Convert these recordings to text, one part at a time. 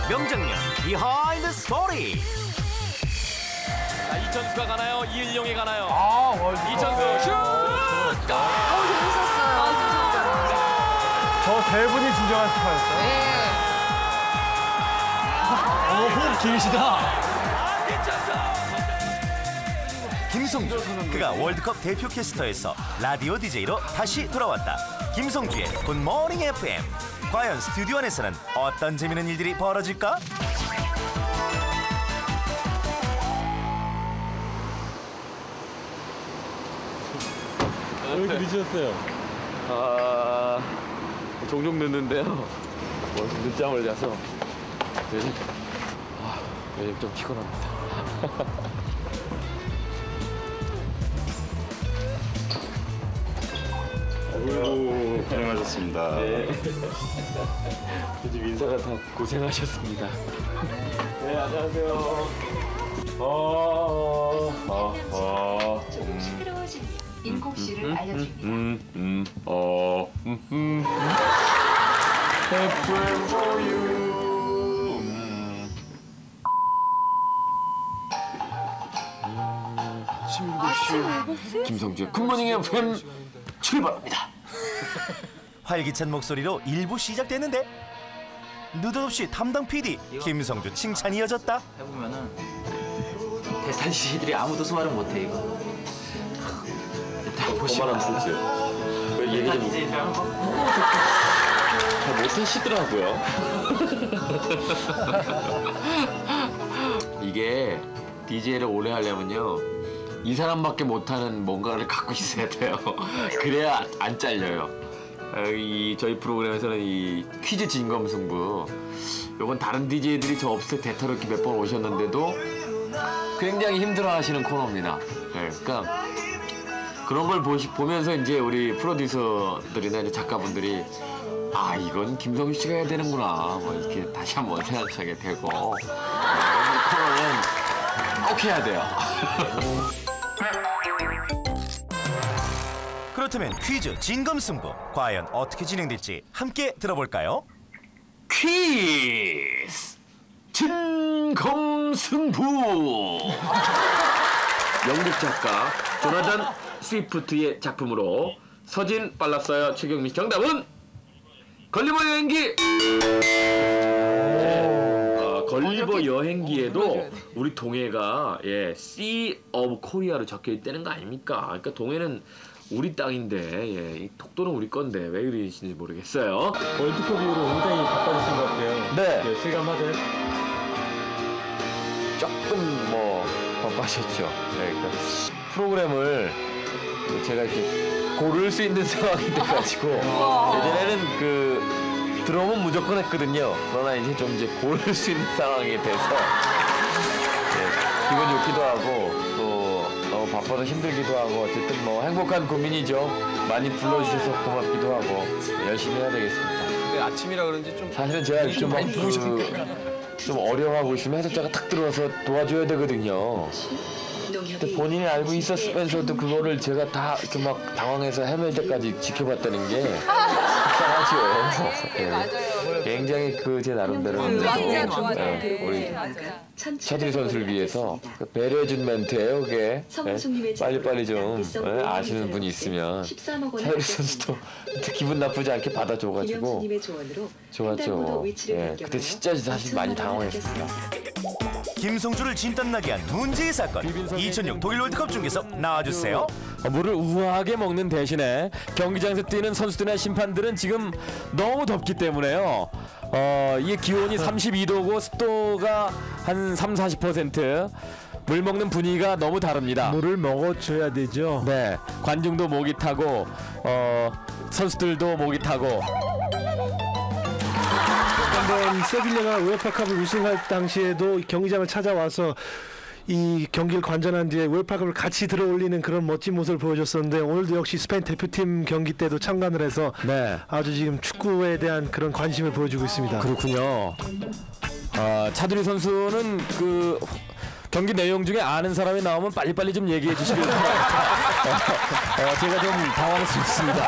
명장면 비하인드 스토리. 자, 이천수가 가나요? 이은용이 가나요? 월드컵. 이천수 슛! 저 세 분이 진정한 스타였어요. 호흡 길시다. 김성주, 그가 월드컵 대표 캐스터에서 라디오 DJ로 다시 돌아왔다. 김성주의 굿모닝 FM. 과연 스튜디오 안에서는 어떤 재미있는 일들이 벌어질까? 왜 이렇게 늦으셨어요? 종종 늦는데요. 늦잠을 자서 요즘 좀 피곤합니다. 아이고, 고생하셨습니다. 네. 요즘 인사가 다 고생하셨습니다. 네, 안녕하세요. 싱그러워진 인곡씨를 알려줍니다. FM for you. 김성주의 굿모닝 FM 출발합니다. 활기찬 목소리로 1부 시작됐는데 느닷없이 담당 PD 김성주 칭찬이 이어졌다. 해보면은 대탄 씨들이 아무도 소화를 못해 이거. 일단 보시면 왜 얘기 좀 못하시더라고요. 이게 DJ를 오래 하려면요, 이 사람밖에 못하는 뭔가를 갖고 있어야 돼요. 그래야 안 잘려요. 저희 프로그램에서는 이 퀴즈 진검승부, 요건 다른 DJ들이 저 없을 때 대타로 이렇게 몇 번 오셨는데도 굉장히 힘들어하시는 코너입니다. 네, 그러니까 그런 걸 보면서 이제 우리 프로듀서들이나 이제 작가분들이 이건 김성주 씨가 해야 되는구나, 뭐 이렇게 다시 한번 생각하게 되고, 이런 코너는 꼭 해야 돼요. 그렇다면 퀴즈 진검승부 과연 어떻게 진행될지 함께 들어볼까요? 퀴즈 진검승부. 영국 작가 조나단 스위프트의 작품으로 서진 빨랐어요. 최경민 씨, 정답은 걸리버 여행기. 걸리버 여행기에도 우리 동해가 Sea of Korea로 적혀 있다는 거 아닙니까? 그러니까 동해는 우리 땅인데, 이 독도는 우리 건데 왜 그러시는지 모르겠어요. 월드컵 이후로 굉장히 바빠지신 것 같아요. 네. 실감하세요? 조금 바빠졌죠. 그러니까 프로그램을 제가 이렇게 고를 수 있는 상황이 돼가지고 예전에는 들어오면 무조건 했거든요. 그러나 이제 고를 수 있는 상황이 돼서 기분 좋기도 하고 또 바빠서 힘들기도 하고 어쨌든 행복한 고민이죠. 많이 불러주셔서 고맙기도 하고 열심히 해야 되겠습니다. 근데 아침이라 그런지 좀 사실은 제가 좀 어려워하고 있으면 해석자가 탁 들어와서 도와줘야 되거든요. 근데 본인이 알고 있었으면서도 그거를 제가 다 이렇게 막 당황해서 헤맬 때까지 지켜봤다는 게 속상하죠. 맞아요. 굉장히 제 나름대로 우리 차두리 선수를 위해서 배려해준 멘트예요, 그게. 빨리빨리 좀 아시는 분이 있으면 차두리 선수도 기분 나쁘지 않게 받아줘가지고 좋았죠. 그때 진짜 사실 많이 당황했습니다. 김성주를 진땀나게 한 문제의 사건. 2006 독일 월드컵 중에서 나와주세요. 물을 우아하게 먹는 대신에 경기장에서 뛰는 선수들이나 심판들은 지금 너무 덥기 때문에요. 이게 기온이 32도고 습도가 한 30~40%. 물 먹는 분위기가 너무 다릅니다. 물을 먹어줘야 되죠. 네, 관중도 목이 타고 선수들도 목이 타고. 한번 세빌리아가 우에파컵을 우승할 당시에도 경기장을 찾아와서 이 경기를 관전한 뒤에 우에파컵을 같이 들어올리는 그런 멋진 모습을 보여줬었는데, 오늘도 역시 스페인 대표팀 경기 때도 참관을 해서 아주 지금 축구에 대한 그런 관심을 보여주고 있습니다. 그렇군요. 차두리 선수는 경기 내용 중에 아는 사람이 나오면 빨리빨리 좀 얘기해 주시길 바랍니다. 제가 좀 당황스럽습니다.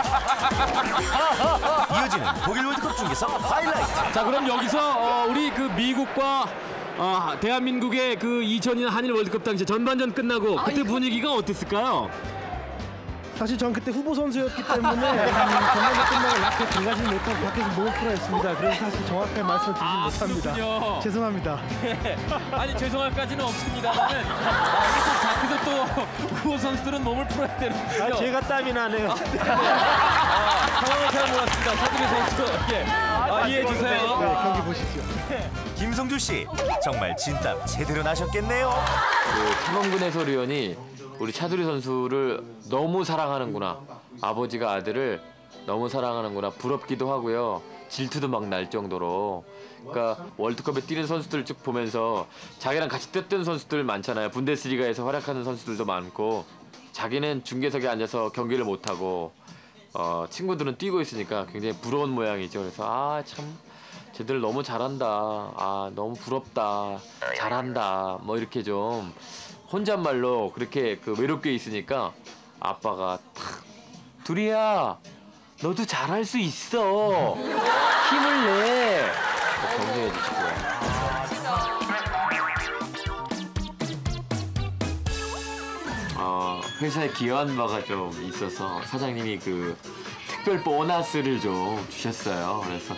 이어지는 독일 월드컵 중에서 하이라이트. 자, 그럼 여기서 우리 그 미국과 대한민국의 그 2002년 한일 월드컵 당시 전반전 끝나고 그때 분위기가 어땠을까요? 사실 전 그때 후보 선수였기 때문에 전반전 끝나고 라켓 들어가지는 못하고 밖에서 몸을 풀어했습니다. 그래서 사실 정확하게 말씀을 드리지 못합니다. 그렇군요. 죄송합니다. 아니 죄송할까지는 없습니다만은 밖에서 또 후보 선수들은 몸을 풀어야 되는군요. 제가 땀이 나네요. 상황을 잘 몰랐습니다. 차두리 선수 이해해 주세요. 네, 경기 보시죠. 김성주 씨 정말 진땀 제대로 나셨겠네요. 그 차범근 해설위원이 우리 차두리 선수를 너무 사랑하는구나. 아버지가 아들을 너무 사랑하는구나. 부럽기도 하고요. 질투도 막 날 정도로. 그러니까 월드컵에 뛰는 선수들 쭉 보면서 자기랑 같이 뛰었던 선수들 많잖아요. 분데스리가에서 활약하는 선수들도 많고 자기는 중계석에 앉아서 경기를 못하고 친구들은 뛰고 있으니까 굉장히 부러운 모양이죠. 그래서 참 쟤들 너무 잘한다. 너무 부럽다. 잘한다. 뭐 이렇게 좀 혼잣말로 그렇게 그 외롭게 있으니까 아빠가 탁 두리야 너도 잘할 수 있어 힘을 내 격려해 주시고요. 회사에 기여한 바가 좀 있어서 사장님이 그 특별 보너스를 좀 주셨어요. 그래서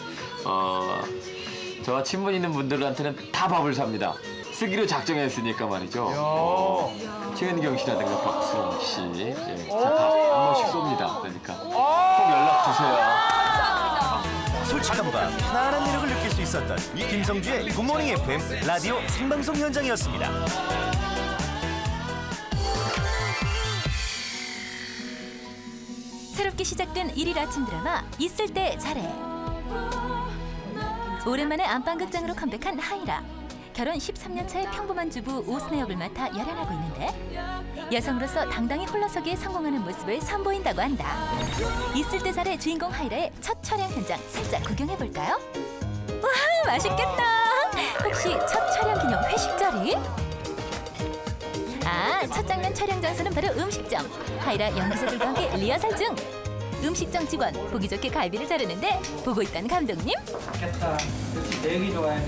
저와 친분 있는 분들한테는 다 밥을 삽니다. 쓰기로 작정했으니까 말이죠. 최은경 씨라든가 박수홍 씨, 밥 한 번씩 쏩니다. 그러니까 꼭 연락 주세요. 솔직함과 편안한 매력을 느낄 수 있었던 김성주의 굿모닝 FM 라디오 생방송 현장이었습니다. 새롭게 시작된 1일 아침 드라마 있을 때 잘해. 오랜만에 안방극장으로 컴백한 하이라. 결혼 13년 차의 평범한 주부 오순의 역을 맡아 열연하고 있는데 여성으로서 당당히 홀로서기에 성공하는 모습을 선보인다고 한다. 있을 때 잘해 주인공 하이라의 첫 촬영 현장 살짝 구경해볼까요? 와, 맛있겠다. 혹시 첫 촬영 기념 회식 자리? 첫 장면 촬영 장소는 바로 음식점. 하이라 연기자들과 함께 리허설 중. 음식점 직원 보기 좋게 갈비를 자르는데 보고 있던 감독님. 좋겠다. 내 얘기 좋아했네.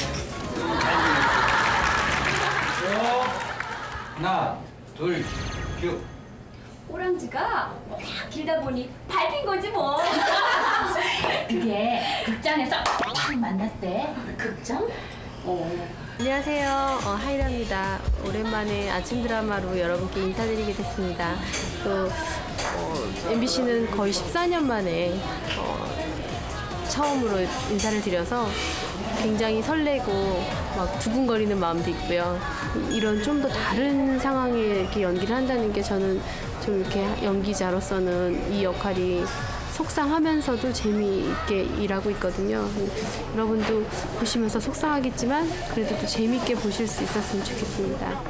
하나, 둘, 큐. 꼬랑지가 딱 길다 보니 밟힌 거지 뭐. 그게 극장에서 딱 만났대. 극장? 안녕하세요. 하이라입니다. 오랜만에 아침 드라마로 여러분께 인사드리게 됐습니다. 또 MBC는 거의 14년 만에 처음으로 인사를 드려서 굉장히 설레고 막 두근거리는 마음도 있고요. 이런 좀 더 다른 상황에 이렇게 연기를 한다는 게 저는 좀 이렇게 연기자로서는 이 역할이 속상하면서도 재미있게 일하고 있거든요. 여러분도 보시면서 속상하겠지만 그래도 또 재미있게 보실 수 있었으면 좋겠습니다.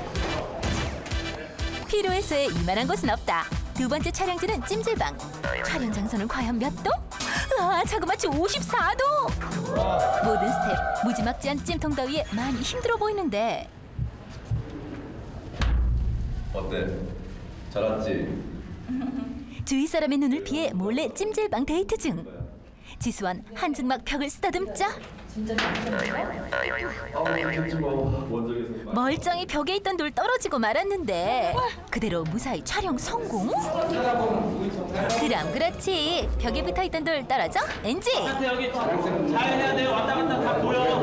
피로 해소에 이만한 곳은 없다. 두 번째 촬영지는 찜질방. 촬영 장소는 과연 몇 도? 자그마치 54도! 모든 스텝 무지막지한 찜통 더위에 많이 힘들어 보이는데 어때? 잘 왔지? 주위 사람의 눈을 피해 몰래 찜질방 데이트 중. 지수원 한증막 벽을 쓰다듬자 멀쩡히 벽에 있던 돌 떨어지고 말았는데 그대로 무사히 촬영 성공? 그럼 그렇지. 벽에 붙어있던 돌 떨어져? NG! 여기 잘 해야 돼요. 왔다 갔다 다 보여.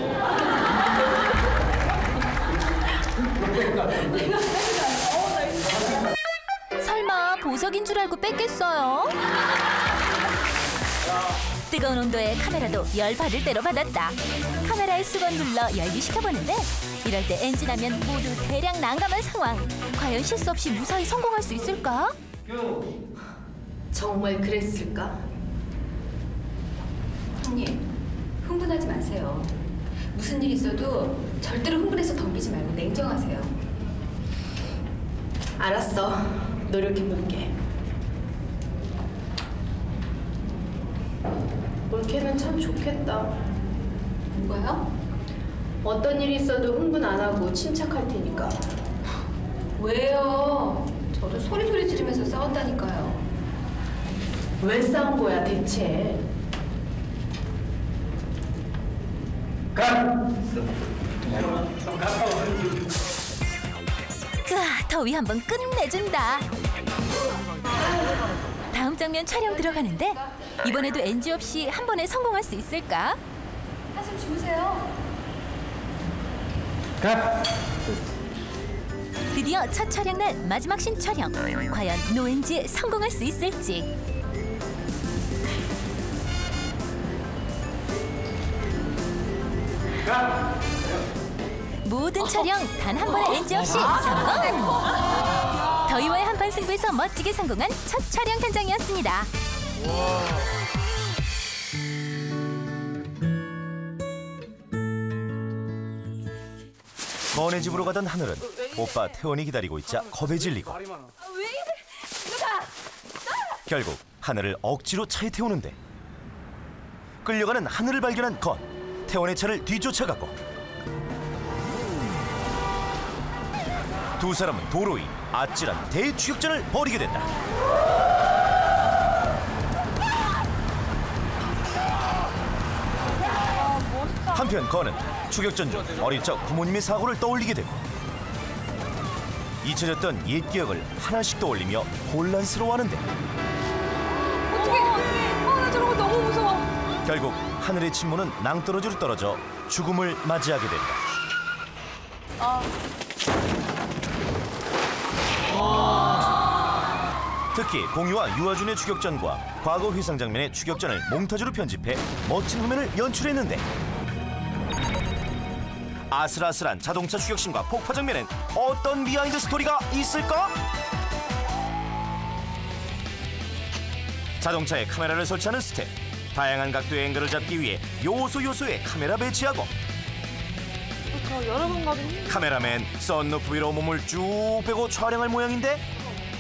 설마 보석인 줄 알고 뺐겠어요? 뜨거운 온도에 카메라도 열 받을 대로 받았다. 카메라에 수건 눌러 열기시켜보는데 이럴 때 NG 나면 모두 대량 난감한 상황. 과연 실수 없이 무사히 성공할 수 있을까? 정말 그랬을까? 형님, 흥분하지 마세요. 무슨 일 있어도 절대로 흥분해서 덤비지 말고 냉정하세요. 알았어. 노력해볼게. 올케는 참 좋겠다. 뭐가요? 어떤 일이 있어도 흥분 안 하고 침착할 테니까. 왜요? 저도 소리 지르면서 싸웠다니까요. 왜 싸운 거야 대체? 더위 한번 끝내준다. 다음 장면 촬영 들어가는데 이번에도 NG 없이 한 번에 성공할 수 있을까? 한숨 주무세요. 드디어 첫 촬영날 마지막 신 촬영. 과연 노엔지에 성공할 수 있을지. 모든 촬영 단 한 번의 NG 없이 성공! 더위와의 한판 승부에서 멋지게 성공한 첫 촬영 현장이었습니다. 건의 집으로 가던 하늘은 오빠 태원이 기다리고 있자 겁에 질리고 결국 하늘을 억지로 차에 태우는데 끌려가는 하늘을 발견한 건 태원의 차를 뒤쫓아갔고 두 사람은 도로 위 아찔한 대추격전을 벌이게 된다. 한편 건은 추격전 중 어릴 적 부모님의 사고를 떠올리게 되고 잊혀졌던 옛 기억을 하나씩 떠올리며 혼란스러워하는데 어떡해 나 저런 거 너무 무서워. 결국 하늘의 침모는 낭떠러지로 떨어져 죽음을 맞이하게 된다. 특히 공유와 유아준의 추격전과 과거 회상 장면의 추격전을 몽타주로 편집해 멋진 화면을 연출했는데 아슬아슬한 자동차 추격신과 폭파 장면엔 어떤 비하인드 스토리가 있을까? 자동차에 카메라를 설치하는 스텝, 다양한 각도의 앵글을 잡기 위해 요소에 카메라 배치하고 여러 번 가도 힘들어. 카메라맨 썬루프 위로 몸을 쭉 빼고 촬영할 모양인데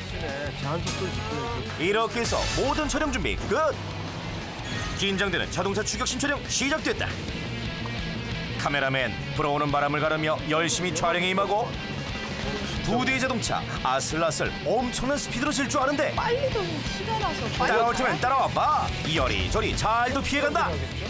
이렇게 해서 모든 촬영 준비 끝! 긴장되는 자동차 추격신 촬영 시작됐다. 카메라맨 불어오는 바람을 가르며 열심히 촬영에 임하고 두 대의 자동차 아슬아슬 엄청난 스피드로 질주하는데 빨리 좀 시간 나서 따라올 테면 따라와봐. 이리저리 잘도 피해간다.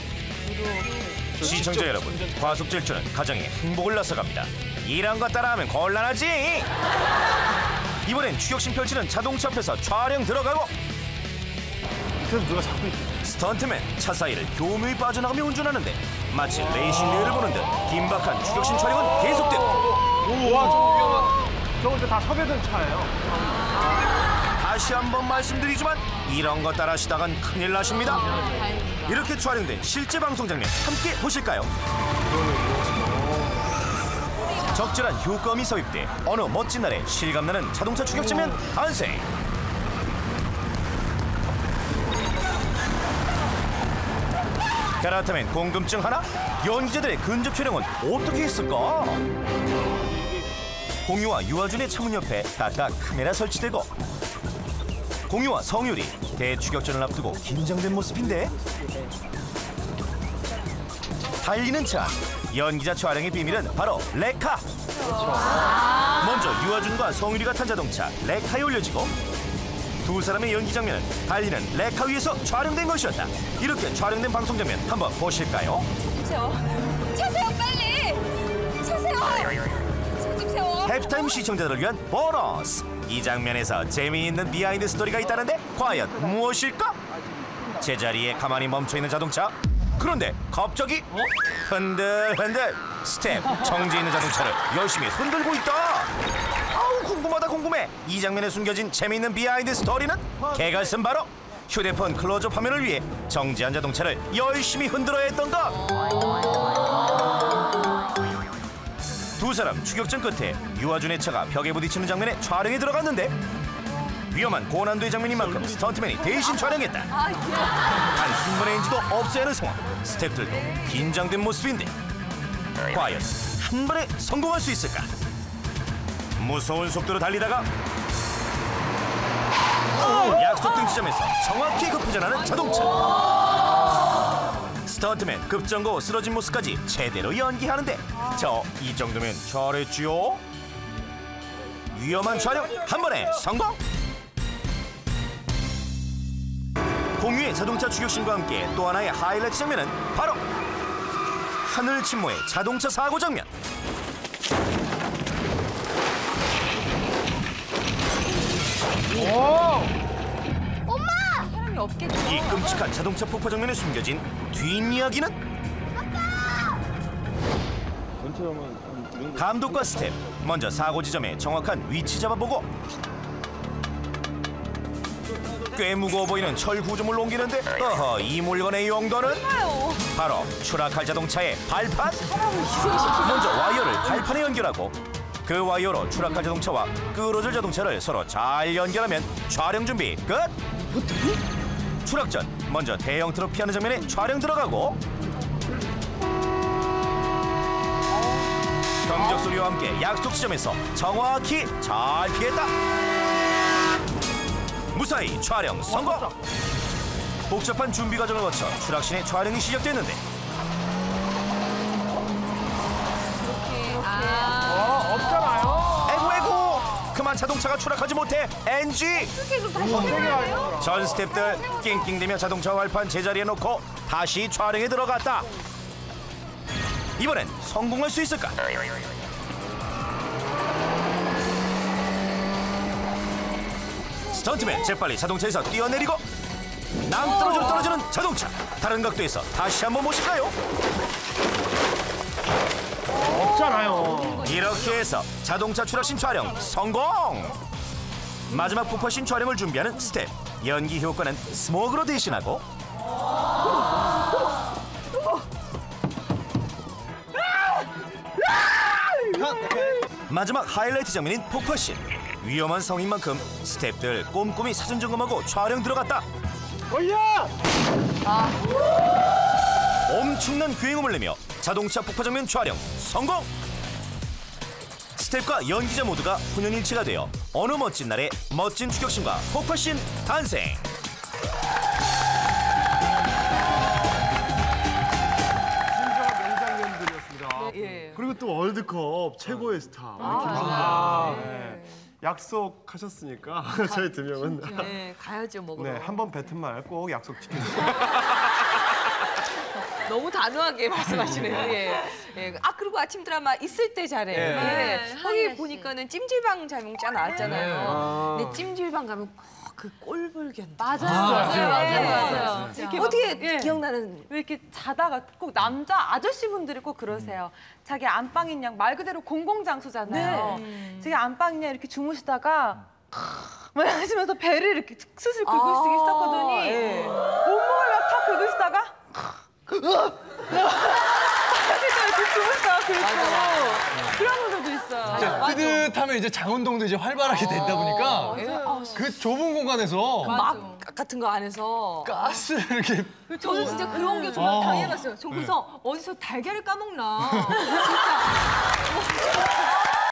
시청자 여러분, 과속 질주는 가정의 행복을 낳아갑니다. 이런 거 따라하면 곤란하지. 이번엔 추격신 펼치는 자동차 앞에서 촬영 들어가고 그래서 누가 잡고 있어. 스턴트맨 차 사이를 교묘히 빠져나가며 운전하는데 마치 레이싱 대회를 보는 듯 긴박한 추격신 촬영은 계속되고 저거 다 섭외된 차예요. 다시 한번 말씀드리지만 이런 거 따라 하시다간 큰일 나십니다. 이렇게 촬영된 실제 방송 장면 함께 보실까요? 적절한 효과음이 삽입돼 어느 멋진 날에 실감나는 자동차 추격 장면 탄생. 그렇다면 궁금증 하나? 연기자들의 근접 촬영은 어떻게 했을까? 공유와 유아준의 창문 옆에 각각 카메라 설치되고 공유와 성유리 대추격전을 앞두고 긴장된 모습인데 달리는 차 연기자 촬영의 비밀은 바로 레카. 먼저 유아준과 성유리가 탄 자동차 레카에 올려지고 두 사람의 연기 장면은 달리는 레카 위에서 촬영된 것이었다. 이렇게 촬영된 방송 장면 한번 보실까요? 차세요 빨리. 차세요. 차좀 세워. 해피타임 시청자들을 위한 보너스. 이 장면에서 재미있는 비하인드 스토리가 있다는데 과연 무엇일까? 제자리에 가만히 멈춰있는 자동차. 그런데 갑자기 흔들흔들 스텝 정지해 있는 자동차를 열심히 흔들고 있다. 아우 궁금하다 궁금해. 이 장면에 숨겨진 재미있는 비하인드 스토리는 개갈슨 바로 휴대폰 클로즈업 화면을 위해 정지한 자동차를 열심히 흔들어야 했던 것. 두 사람 추격전 끝에 유아준의 차가 벽에 부딪히는 장면에 촬영에 들어갔는데 위험한 고난도의 장면인 만큼 스턴트맨이 대신 촬영했다. 단 한 번의 NG도 없어야 하는 상황. 스태프들도 긴장된 모습인데 과연 한 번에 성공할 수 있을까? 무서운 속도로 달리다가 약속된 지점에서 정확히 급회전하는 자동차. 스턴트맨 급정거 쓰러진 모습까지 제대로 연기하는데 이 정도면 잘했지요? 위험한 촬영 한 번에 성공! 공유의 자동차 추격신과 함께 또 하나의 하이라이트 장면은 바로 하늘 침모의 자동차 사고 장면. 사람이 없겠죠. 이 끔찍한 자동차 폭파 장면에 숨겨진 뒷이야기는? 감독과 스텝 먼저 사고 지점의 정확한 위치 잡아보고 꽤 무거워 보이는 철 구조물을 옮기는데 이 물건의 용도는 바로 추락할 자동차의 발판. 먼저 와이어를 발판에 연결하고 그 와이어로 추락할 자동차와 끌어줄 자동차를 서로 잘 연결하면 촬영 준비 끝. 추락 전 먼저 대형 트럭 피하는 장면에 촬영 들어가고 경적 소리와 함께 약속 지점에서 정확히 잘 피했다. 무사히 촬영 성공! 복잡한 준비 과정을 거쳐 추락신의 촬영이 시작됐는데 에고 그만 자동차가 추락하지 못해 NG! 전 스태프들 낑낑대며 자동차 발판 제자리에 놓고 다시 촬영에 들어갔다. 이번엔 성공할 수 있을까? 스턴트맨 재빨리 자동차에서 뛰어내리고 낭떠러지로 떨어지는 자동차. 다른 각도에서 다시 한번 보실까요? 없잖아요. 이렇게 해서 자동차 추락신 촬영 성공! 마지막 폭파신 촬영을 준비하는 스텝. 연기 효과는 스모그로 대신하고 마지막 하이라이트 장면인 폭파신. 위험한 상황인 만큼 스태프들 꼼꼼히 사전 점검하고 촬영 들어갔다. 엄청난 굉음을 내며 자동차 폭파 장면 촬영 성공! 스태프과 연기자 모두가 혼연일치가 되어 어느 멋진 날에 멋진 추격신과 폭파신 탄생! 그리고 또 월드컵 최고의 스타 김성주. 네. 약속하셨으니까 저희 두 명은 네, 가야죠 뭐. 네, 한 번 뱉은 말 꼭 약속 지켜주세요. 너무 단호하게 말씀하시네요. 예. 예. 아 그리고 아침 드라마 있을 때 잘해. 예. 거기 보니까는 찜질방 장면 나왔잖아요. 근데 찜질방 가면 그 꼴불견. 맞아요. 이렇게 어떻게 기억나는? 왜 이렇게 자다가 꼭 남자 아저씨분들이 꼭 그러세요. 자기 안방인 양 말 그대로 공공장소잖아요. 자기 안방인 양 이렇게 주무시다가 막 하시면서 배를 이렇게 스스로 긁을 수 있었거든요. 온몸을 막 다 긁으시다가 이렇게 주무시다가 긁고 그런 분들도 있어요. 뜨뜻하면 이제 장운동도 이제 활발하게 되다 보니까 그 좁은 공간에서 막 같은 거 안에서 가스를 이렇게 저는 진짜 그런 게 정말 당해봤어요. 저 그래서 어디서 달걀을 까먹나 진짜